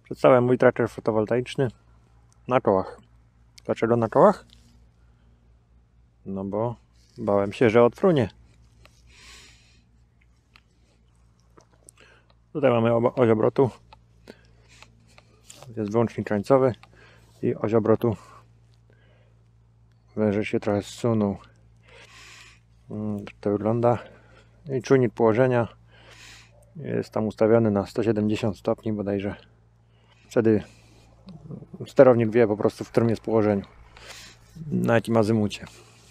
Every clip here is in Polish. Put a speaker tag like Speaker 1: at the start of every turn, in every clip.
Speaker 1: Przedstawiam mój tracker fotowoltaiczny na kołach. Dlaczego na kołach? No bo bałem się, że odfrunie. Tutaj mamy oś obrotu. Jest wyłącznik krańcowy i oś obrotu. Wężyk się trochę zsunął. Tak to wygląda. I czujnik położenia jest tam ustawiony na 170 stopni bodajże. Wtedy sterownik wie po prostu, w którym jest położeniu, na jakim azymucie.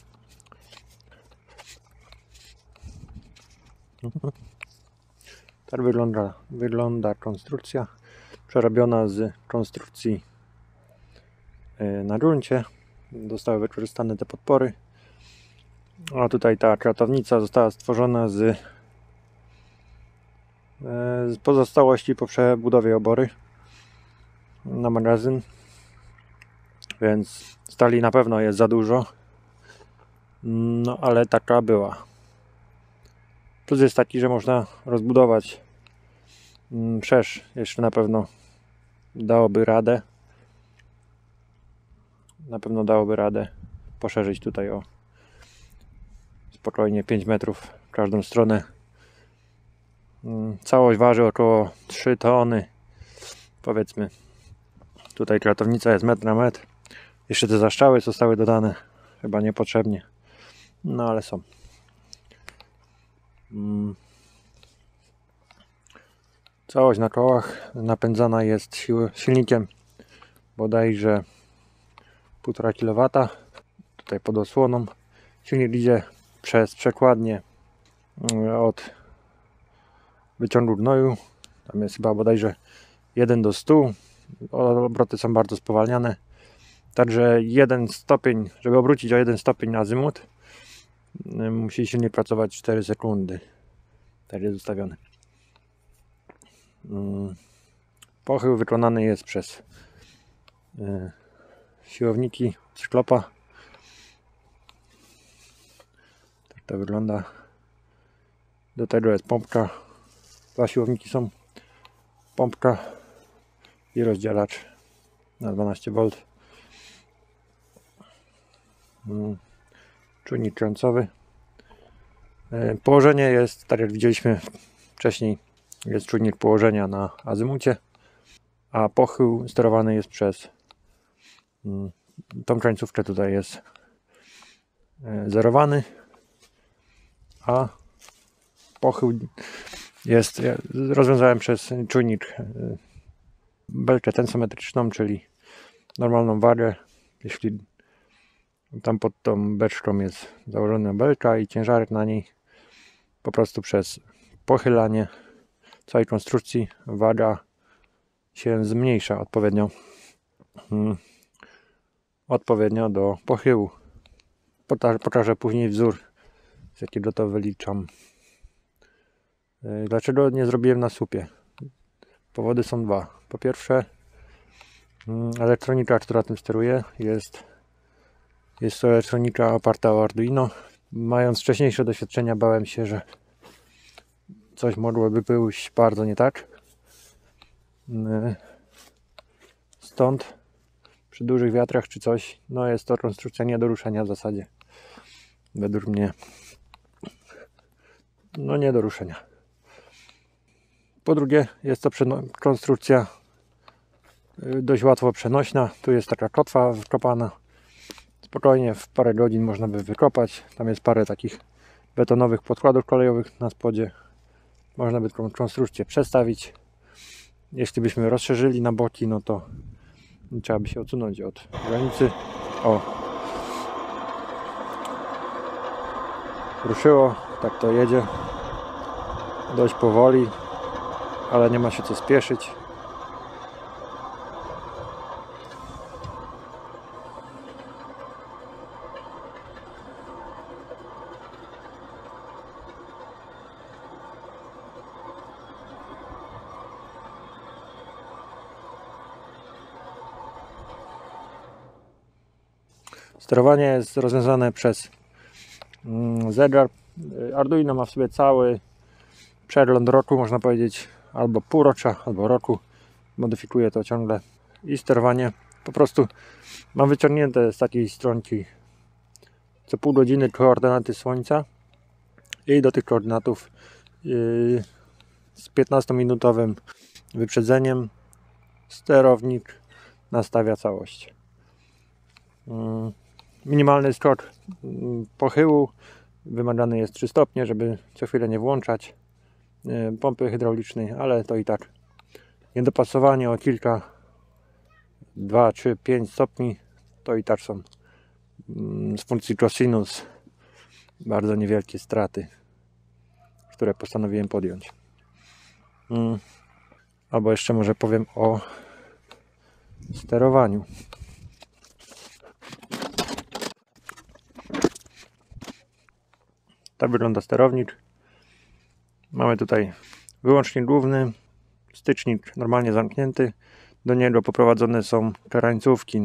Speaker 1: Tak wygląda konstrukcja przerobiona z konstrukcji na gruncie. Zostały wykorzystane te podpory, a tutaj ta kratownica została stworzona z pozostałości po przebudowie obory na magazyn, więc stali na pewno jest za dużo, no ale taka była. Plus jest taki, że można rozbudować szerz, jeszcze na pewno dałoby radę. Na pewno dałoby radę poszerzyć tutaj o spokojnie 5 metrów w każdą stronę. Całość waży około 3 tony, powiedzmy. Tutaj kratownica jest metr na metr. Jeszcze te zaszczały zostały dodane, chyba niepotrzebnie, no ale są. Całość na kołach napędzana jest silnikiem bodajże 1,5 kW. Tutaj pod osłoną. Silnik idzie przez przekładnię od wyciągu gnoju. Tam jest chyba bodajże 1:100. Obroty są bardzo spowalniane. Także 1 stopień, żeby obrócić o 1 stopień azymut, musi silnik pracować 4 sekundy. Tak jest ustawiony. Pochył wykonany jest przez siłowniki sklopa. Tak to wygląda. Do tego jest pompka. 2 siłowniki są. Pompka i rozdzielacz na 12V. Czujnik krańcowy. Położenie jest, tak jak widzieliśmy wcześniej, jest czujnik położenia na azymucie, a pochył sterowany jest przez tą krańcówkę. Tutaj jest zerowany, a pochył jest, rozwiązałem przez czujnik belkę tensometryczną, czyli normalną wagę. Jeśli tam pod tą beczką jest założona belka i ciężarek na niej, po prostu przez pochylanie całej konstrukcji waga się zmniejsza odpowiednio do pochyłu. Pokażę później wzór, z jakiego to wyliczam. Dlaczego nie zrobiłem na słupie? Powody są dwa. Po pierwsze, elektronika, która tym steruje, jest to elektronika oparta o Arduino. Mając wcześniejsze doświadczenia, bałem się, że coś mogłoby pójść bardzo nie tak. Stąd przy dużych wiatrach czy coś, no jest to konstrukcja nie do ruszenia w zasadzie. Według mnie no nie do ruszenia. Po drugie, jest to konstrukcja dość łatwo przenośna. Tu jest taka kotwa wkopana. Spokojnie w parę godzin można by wykopać. Tam jest parę takich betonowych podkładów kolejowych na spodzie. Można by tą konstrukcję przestawić. Jeśli byśmy rozszerzyli na boki, no to trzeba by się odsunąć od granicy. O! Ruszyło. Tak to jedzie. Dość powoli, ale nie ma się co spieszyć. Sterowanie jest rozwiązane przez zegar. Arduino ma w sobie cały przegląd roku, można powiedzieć, albo półrocza, albo roku. modyfikuję to ciągle. I sterowanie po prostu mam wyciągnięte z takiej stronki co pół godziny koordynaty słońca i do tych koordynatów z 15-minutowym wyprzedzeniem sterownik nastawia całość. Minimalny skok pochyłu wymagany jest 3 stopnie, żeby co chwilę nie włączać pompy hydraulicznej, ale to i tak niedopasowanie o kilka, 2, 3, 5 stopni to i tak są z funkcji cosinus bardzo niewielkie straty, które postanowiłem podjąć. Albo jeszcze może powiem o sterowaniu. Tak wygląda sterownik. Mamy tutaj wyłącznik główny, stycznik normalnie zamknięty. Do niego poprowadzone są karańcówki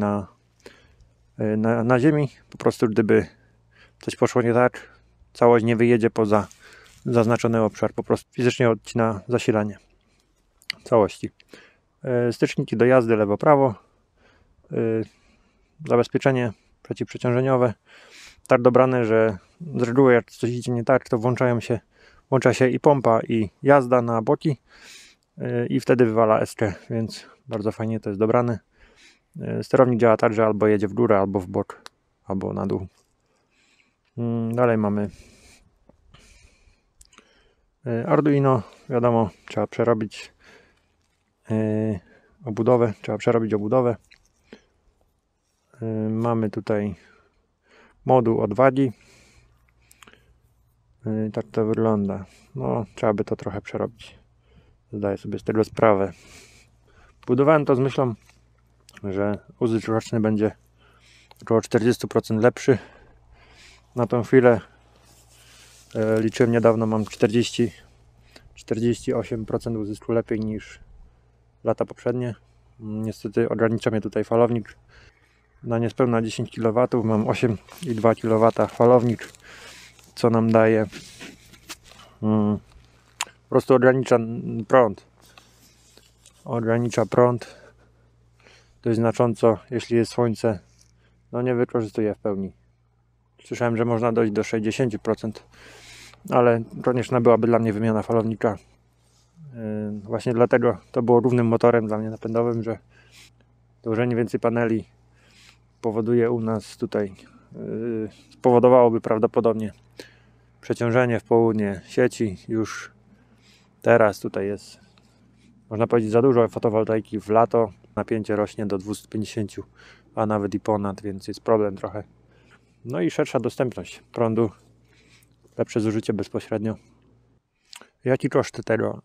Speaker 1: na ziemi. Po prostu gdyby coś poszło nie tak, całość nie wyjedzie poza zaznaczony obszar. Po prostu fizycznie odcina zasilanie całości. Styczniki do jazdy lewo-prawo. Zabezpieczenie przeciwprzeciążeniowe. Tak dobrane, że z reguły jak coś idzie nie tak, to włącza się i pompa, i jazda na boki i wtedy wywala eskę, więc bardzo fajnie to jest dobrane. Sterownik działa tak, że albo jedzie w górę, albo w bok, albo na dół. Dalej mamy Arduino. Wiadomo, trzeba przerobić obudowę. Mamy tutaj moduł od wagi. Tak to wygląda. No, trzeba by to trochę przerobić. Zdaję sobie z tego sprawę. Budowałem to z myślą, że uzysk roczny będzie około 40% lepszy. Na tą chwilę liczyłem niedawno, mam 48% uzysku lepiej niż lata poprzednie. Niestety ogranicza mnie tutaj falownik na niespełna 10 kW. Mam 8,2 kW falownik, co nam daje po prostu ogranicza prąd dość znacząco, jeśli jest słońce. No nie wykorzystuję w pełni. Słyszałem, że można dojść do 60%, ale konieczna byłaby dla mnie wymiana falownika. Właśnie dlatego to było równym motorem dla mnie napędowym, że dołożenie więcej paneli powoduje u nas tutaj, spowodowałoby prawdopodobnie przeciążenie w południe sieci. Już teraz tutaj jest, można powiedzieć, za dużo fotowoltaiki w lato. Napięcie rośnie do 250, a nawet i ponad, więc jest problem trochę. No i szersza dostępność prądu, lepsze zużycie bezpośrednio. Jaki koszt tego?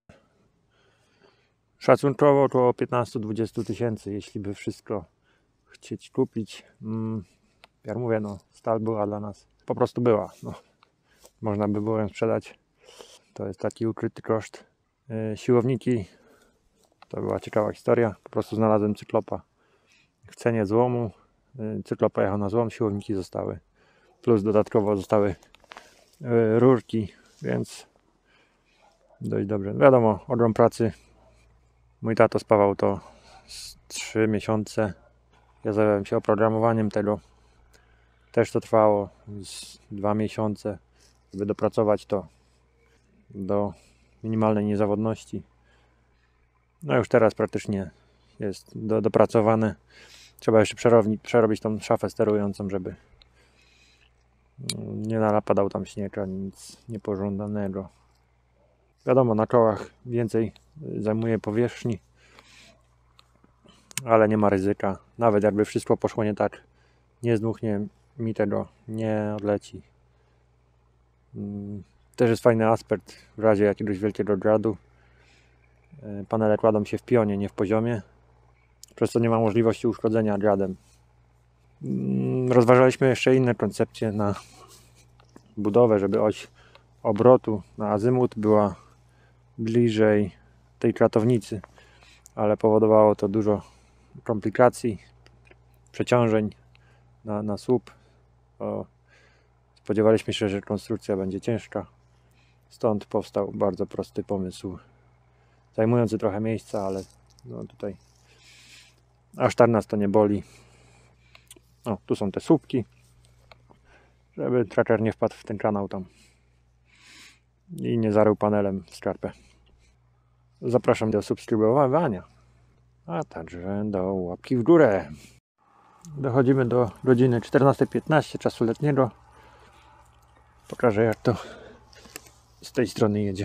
Speaker 1: Szacunkowo około 15-20 tysięcy, jeśli by wszystko chcieć kupić. Jak mówię, no, stal była dla nas, po prostu była. No, można by było ją sprzedać. To jest taki ukryty koszt. Siłowniki, to była ciekawa historia. Po prostu znalazłem cyklopa w cenie złomu. Cyklopa jechał na złom, siłowniki zostały. Plus dodatkowo zostały rurki, więc dość dobrze. Wiadomo, ogrom pracy. Mój tato spawał to z 3 miesiące. Ja zająłem się oprogramowaniem tego. Też to trwało z 2 miesiące, żeby dopracować to do minimalnej niezawodności. No już teraz praktycznie jest dopracowane. Trzeba jeszcze przerobić tą szafę sterującą, żeby nie napadał tam śnieg ani nic niepożądanego. Wiadomo, na kołach więcej zajmuje powierzchni, ale nie ma ryzyka. Nawet jakby wszystko poszło nie tak, nie zdmuchnie mi tego, nie odleci. Też jest fajny aspekt w razie jakiegoś wielkiego gradu. Panele kładą się w pionie, nie w poziomie, przez co nie ma możliwości uszkodzenia gradem. Rozważaliśmy jeszcze inne koncepcje na budowę, żeby oś obrotu na azymut była bliżej tej kratownicy, ale powodowało to dużo komplikacji, przeciążeń na słup. Spodziewaliśmy się, że konstrukcja będzie ciężka, stąd powstał bardzo prosty pomysł, zajmujący trochę miejsca, ale No tutaj aż tak nas to nie boli. O, tu są te słupki, żeby tracker nie wpadł w ten kanał tam i nie zarył panelem w skarpę. Zapraszam do subskrybowania, a także do łapki w górę. Dochodzimy do godziny 14:15 czasu letniego. Pokażę, jak to z tej strony jedzie.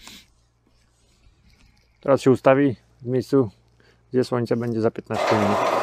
Speaker 1: Teraz się ustawi w miejscu, gdzie słońce będzie za 15 minut.